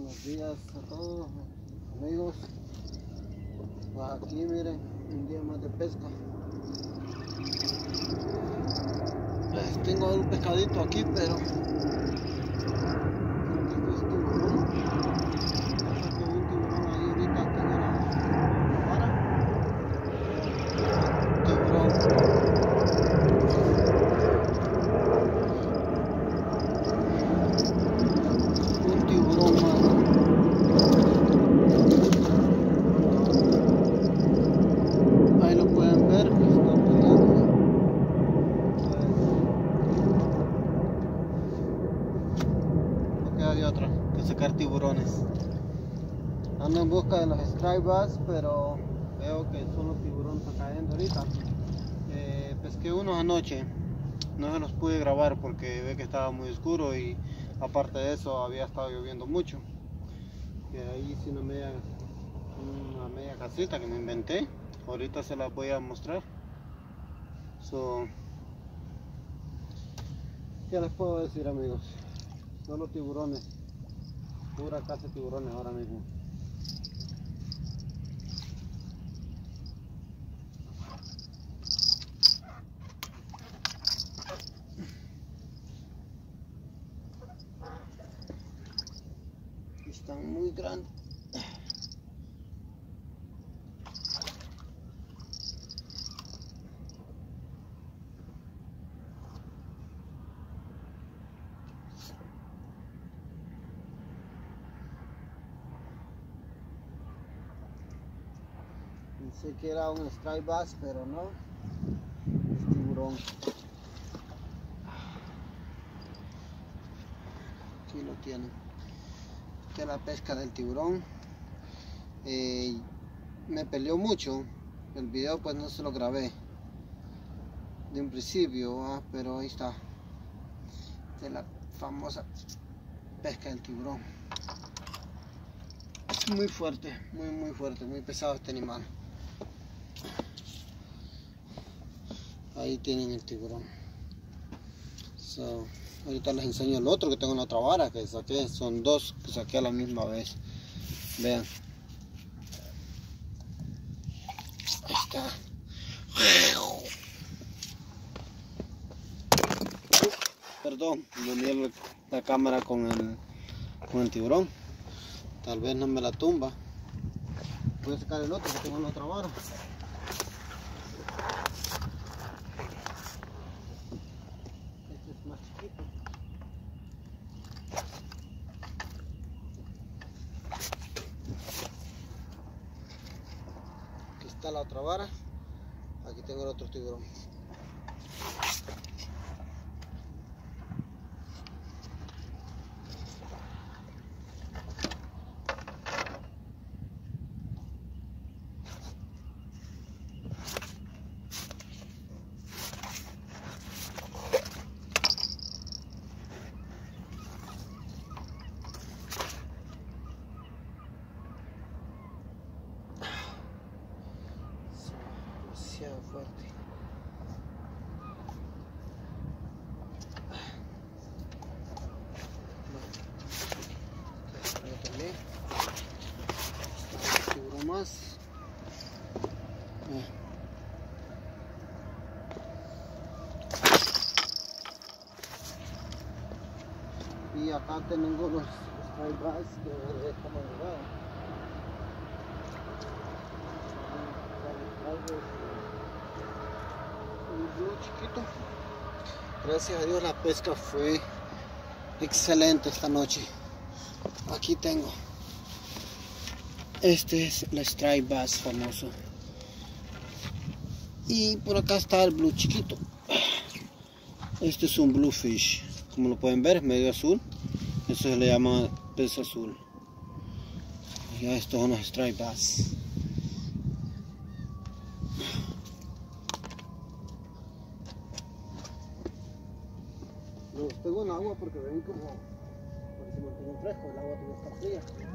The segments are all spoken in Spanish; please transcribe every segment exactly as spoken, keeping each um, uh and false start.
Buenos días a todos amigos. Pues aquí miren, un día más de pesca. Pues tengo un pescadito aquí, pero creo que fue tiburón. Saqué un tiburón ahí ahorita, tengo la, la vara. Tiburón. Un tiburón más. Ahí lo pueden ver, que está peleando. No queda de otra que sacar tiburones. Ando en busca de los striped bass, pero veo que solo tiburón está cayendo ahorita. Eh, pesqué unos anoche, no se los pude grabar porque ve que estaba muy oscuro y aparte de eso había estado lloviendo mucho. Que ahí hice una media, una media casita que me inventé. Ahorita se la voy a mostrar. So, ¿qué les puedo decir, amigos? Solo tiburones, pura casa de tiburones ahora mismo. Están muy grandes. Pensé que era un striped bass, pero no, es tiburón. Aquí lo tienen. Esta es la pesca del tiburón. Eh, me peleó mucho. El video pues no se lo grabé de un principio, ¿ah? Pero ahí está. Esta es la famosa pesca del tiburón. Es muy fuerte, muy muy fuerte, muy pesado este animal. Ahí tienen el tiburón. So, ahorita les enseño el otro que tengo en la otra vara que saqué. Son dos que saqué a la misma vez. Vean. Ahí está. Perdón, volví la cámara con el, con el tiburón. Tal vez no me la tumba. Voy a sacar el otro que tengo en la otra vara. Este es más chiquito. Aquí está la otra vara. Aquí tengo el otro tiburón. Demasiado fuerte. Bueno, yo también. Este tiburón más. Y acá tenemos los striped bass que estamos jugando. Un chiquito. Gracias a Dios la pesca fue excelente esta noche. Aquí tengo. Este es el striped bass famoso. Y por acá está el blue chiquito. Este es un bluefish. Como lo pueden ver, es medio azul. Eso se le llama pez azul. Y estos son los striped bass. Los tengo en agua porque ven como porque se mantienen frescos, el agua tiene que estar fría.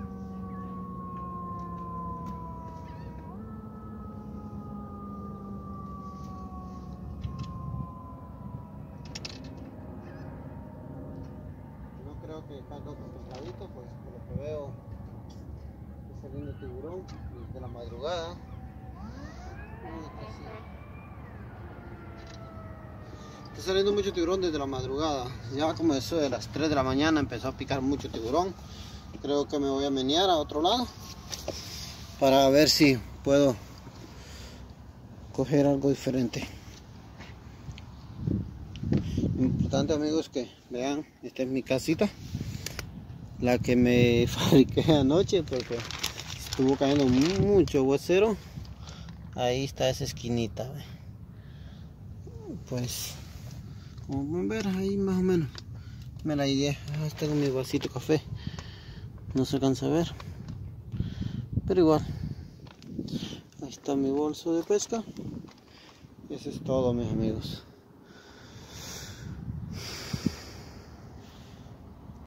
creo que falta otro pescadito, pues por lo que veo está saliendo tiburón desde la madrugada. Está saliendo mucho tiburón desde la madrugada. Ya como eso de las tres de la mañana empezó a picar mucho tiburón. Creo que me voy a menear a otro lado para ver si puedo coger algo diferente. Lo importante, amigos, que vean, esta es mi casita, la que me fabriqué anoche porque estuvo cayendo mucho aguacero. Ahí está esa esquinita, ¿ve? Pues como pueden ver ahí más o menos me la idea. Ah, tengo mi vasito de café, no se alcanza a ver, pero igual ahí está mi bolso de pesca. Eso es todo, mis amigos.